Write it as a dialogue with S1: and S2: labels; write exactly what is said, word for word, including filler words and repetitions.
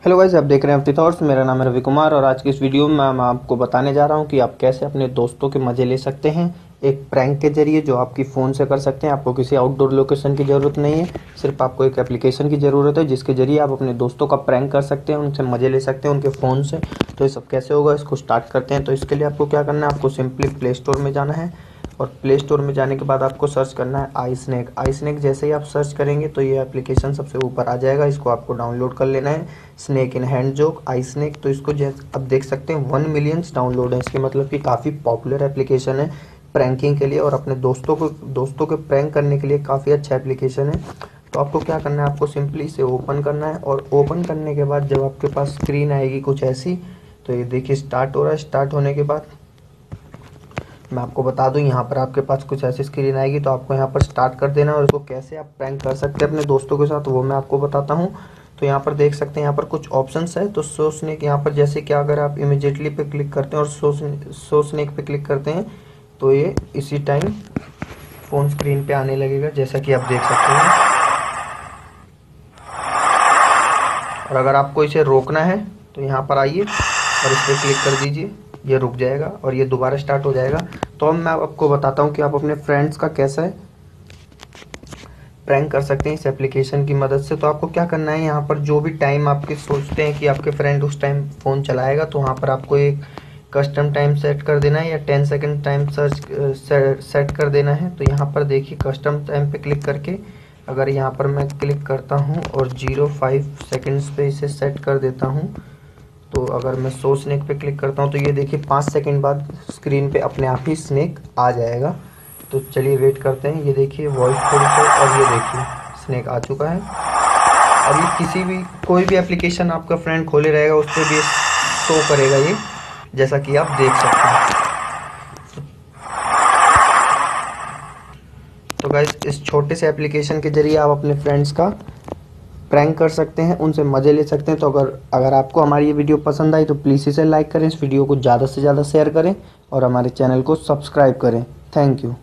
S1: Hello guys, आप देख रहे हैं अपनी थॉट्स। मेरा नाम है रवि कुमार और आज की इस वीडियो में मैं आपको बताने जा रहा हूं कि आप कैसे अपने दोस्तों के मज़े ले सकते हैं एक प्रैंक के जरिए, जो आपकी फ़ोन से कर सकते हैं। आपको किसी आउटडोर लोकेशन की ज़रूरत नहीं है, सिर्फ आपको एक एप्लीकेशन की ज़रूरत है जिसके ज़रिए आप अपने दोस्तों का प्रैंक कर सकते हैं, उनसे मज़े ले सकते हैं उनके फ़ोन से। तो ये सब कैसे होगा, इसको स्टार्ट करते हैं। तो इसके लिए आपको क्या करना है, आपको सिंपली प्ले स्टोर में जाना है और प्ले स्टोर में जाने के बाद आपको सर्च करना है आई स्नैक। आई स्नैक जैसे ही आप सर्च करेंगे तो ये एप्लीकेशन सबसे ऊपर आ जाएगा। इसको आपको डाउनलोड कर लेना है, snack in hand joke I snack. तो इसको जैसे अब देख सकते हैं वन मिलियंस डाउनलोड है, इसके मतलब कि काफ़ी पॉपुलर एप्लीकेशन है प्रैंकिंग के लिए और अपने दोस्तों को दोस्तों के प्रैंक करने के लिए काफ़ी अच्छा एप्लीकेशन है। तो आपको क्या करना है, आपको सिंपली इसे ओपन करना है और ओपन करने के बाद जब आपके पास स्क्रीन आएगी कुछ ऐसी, तो ये देखिए स्टार्ट हो रहा है। स्टार्ट होने के बाद मैं आपको बता दूं, यहाँ पर आपके पास कुछ ऐसी स्क्रीन आएगी तो आपको यहाँ पर स्टार्ट कर देना है और इसको कैसे आप प्रैंक कर सकते हैं अपने दोस्तों के साथ वो मैं आपको बताता हूँ। तो यहाँ पर देख सकते हैं, यहाँ पर कुछ ऑप्शंस है। तो सो स्नैक यहाँ पर जैसे कि अगर आप इमीडिएटली पे क्लिक करते हैं और सो सो स्नैक पे क्लिक करते हैं तो ये इसी टाइम फ़ोन स्क्रीन पे आने लगेगा, जैसा कि आप देख सकते हैं। और अगर आपको इसे रोकना है तो यहाँ पर आइए और इस पर क्लिक कर दीजिए, ये रुक जाएगा और ये दोबारा स्टार्ट हो जाएगा। तो अब मैं आपको बताता हूँ कि आप अपने फ्रेंड्स का कैसा है प्रैंक कर सकते हैं इस एप्लीकेशन की मदद से। तो आपको क्या करना है, यहाँ पर जो भी टाइम आपके सोचते हैं कि आपके फ्रेंड उस टाइम फ़ोन चलाएगा, तो वहाँ पर आपको एक कस्टम टाइम सेट कर देना है या ten second time search set कर देना है। तो यहाँ पर देखिए कस्टम टाइम पे क्लिक करके अगर यहाँ पर मैं क्लिक करता हूँ और जीरो फाइव सेकेंड्स पे इसे सेट कर देता हूँ, तो अगर मैं सो स्नैक पे क्लिक करता हूँ तो ये देखिए पाँच सेकंड बाद स्क्रीन पे अपने आप ही स्नैक आ जाएगा। तो चलिए वेट करते हैं। ये देखिए वॉइस थोड़ी सी और ये देखिए स्नैक आ चुका है। और ये किसी भी कोई भी एप्लीकेशन आपका फ्रेंड खोले रहेगा उस पर भी शो करेगा ये, जैसा कि आप देख सकते हैं। तो गाइस, इस छोटे से एप्लीकेशन के जरिए आप अपने फ्रेंड्स का प्रैंक कर सकते हैं, उनसे मज़े ले सकते हैं। तो अगर अगर आपको हमारी ये वीडियो पसंद आई तो प्लीज़ इसे लाइक करें, इस वीडियो को ज़्यादा से ज़्यादा शेयर करें और हमारे चैनल को सब्सक्राइब करें। Thank you.